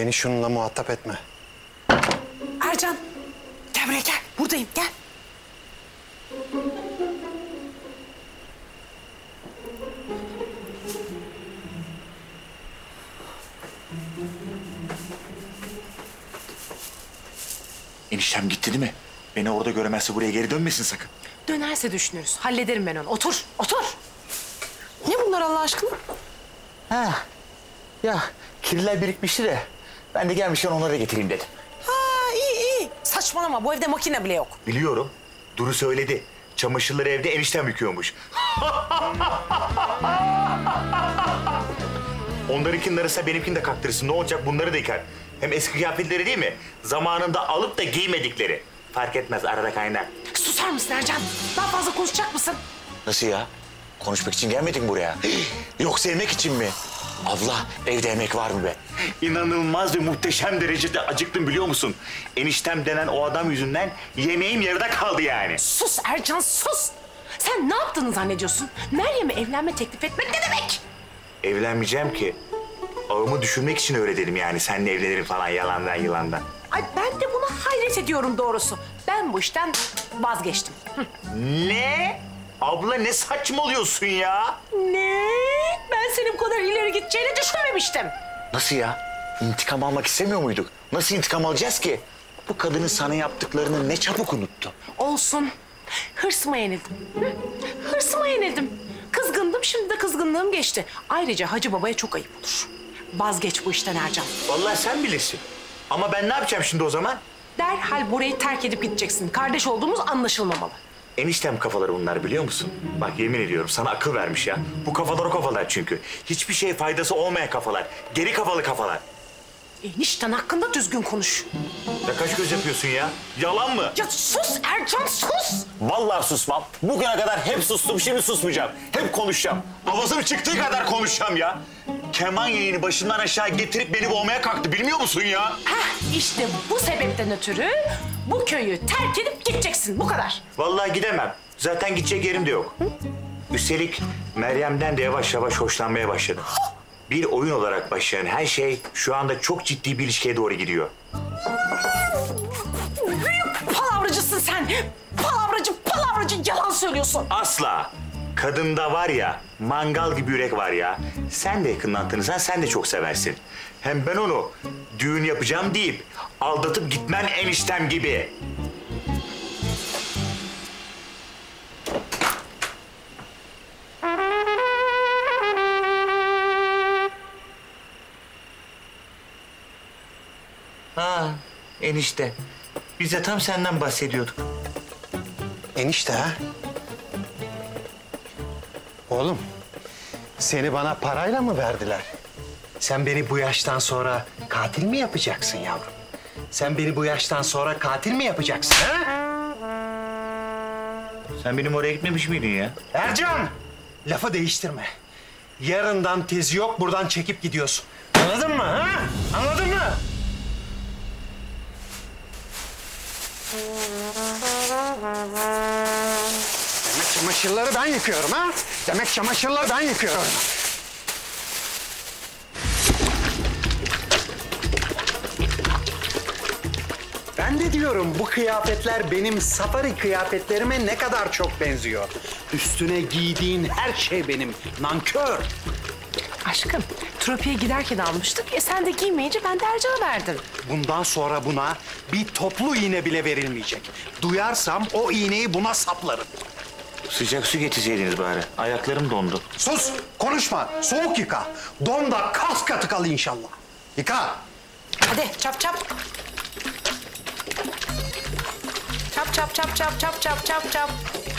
Beni şununla muhatap etme. Ercan, gel buraya gel. Buradayım, gel. Eniştem gitti değil mi? Beni orada göremezse buraya geri dönmesin sakın. Dönerse düşünürüz. Hallederim ben onu. Otur, otur. Ne bunlar Allah aşkına? Ha, ya kirliler birikmişti de ben de gelmişken onları getireyim dedim. Ha, iyi. Saçmalama, bu evde makine bile yok. Biliyorum. Duru söyledi. Çamaşırları evde eniştem yıkıyormuş. Onlarınkinin arasına benimkini de kaktırırsın. Ne olacak, bunları da yıkar. Hem eski kıyafetleri değil mi? Zamanında alıp da giymedikleri. Fark etmez, arada kaynar. Susar mısın Ercan? Daha fazla konuşacak mısın? Nasıl ya? Konuşmak için gelmedin buraya. Yoksa yemek için mi? Abla, evde yemek var mı be? İnanılmaz ve muhteşem derecede acıktım biliyor musun? Eniştem denen o adam yüzünden yemeğim yarıda kaldı yani. Sus Ercan, sus! Sen ne yaptığını zannediyorsun? Meryem'e evlenme teklif etmek ne demek? Evlenmeyeceğim ki. Ağımı düşürmek için öyle dedim yani. Seninle evlenirim falan yalandan yılandan. Ay ben de buna hayret ediyorum doğrusu. Ben bu işten vazgeçtim. Ne? Abla ne saçmalıyorsun ya? Ne? Ben senin bu kadar ileri gideceğini düşünmemiştim. Nasıl ya? İntikam almak istemiyor muyduk? Nasıl intikam alacağız ki? Bu kadının sana yaptıklarını ne çabuk unuttu. Olsun. Hırsıma yenildim. Hırsıma yenildim. Kızgındım, şimdi de kızgınlığım geçti. Ayrıca Hacı Baba'ya çok ayıp olur. Vazgeç bu işten Ercan. Vallahi sen bilirsin. Ama ben ne yapacağım şimdi o zaman? Derhal burayı terk edip gideceksin. Kardeş olduğumuz anlaşılmamalı. Eniştem kafaları bunlar biliyor musun? Bak yemin ediyorum sana akıl vermiş ya. Bu kafalar o kafalar çünkü. Hiçbir şeye faydası olmayan kafalar. Geri kafalı kafalar. Enişten hakkında düzgün konuş. Ya kaç göz yapıyorsun ya? Yalan mı? Ya sus Ercan, sus! Vallahi susmam. Bugüne kadar hep sustum, şimdi susmayacağım. Hep konuşacağım. Avazım çıktığı kadar konuşacağım ya. Keman yayını başımdan aşağı getirip beni boğmaya kalktı, bilmiyor musun ya? Heh, işte bu sebepten ötürü bu köyü terk edip gideceksin, bu kadar. Vallahi gidemem. Zaten gidecek yerim de yok. Üstelik Meryem'den de yavaş yavaş hoşlanmaya başladım. Bir oyun olarak başlayan her şey şu anda çok ciddi bir ilişkiye doğru gidiyor. Büyük palavracısın sen. Palavracı yalan söylüyorsun. Asla. Kadında var ya, mangal gibi yürek var ya. Sen de yakından tanırsan sen de çok seversin. Hem ben onu düğün yapacağım deyip aldatıp gitmen eniştem gibi. Ha, enişte. Biz de tam senden bahsediyorduk. Enişte ha? Oğlum, seni bana parayla mı verdiler? Sen beni bu yaştan sonra katil mi yapacaksın yavrum? Sen beni bu yaştan sonra katil mi yapacaksın ha? Sen benim oraya gitmemiş miydin ya? Ercan! Lafı değiştirme. Yarından tezi yok, buradan çekip gidiyorsun. Anladın mı ha? Anladın mı? Demek çamaşırları ben yıkıyorum ha? Demek çamaşırları ben yıkıyorum. Ben de diyorum bu kıyafetler benim safari kıyafetlerime ne kadar çok benziyor. Üstüne giydiğin her şey benim. Nankör. Aşkım, tropiye giderken almıştık. Sen de giymeyince ben de Ercan'a verdim. Bundan sonra buna bir toplu iğne bile verilmeyecek. Duyarsam o iğneyi buna saplarım. Sıcak su getirseydiniz bari. Ayaklarım dondu. Sus, konuşma. Soğuk yıka. Don da kas katı kal inşallah. Yıka. Hadi çap çap. Çap çap çap çap çap çap çap çap.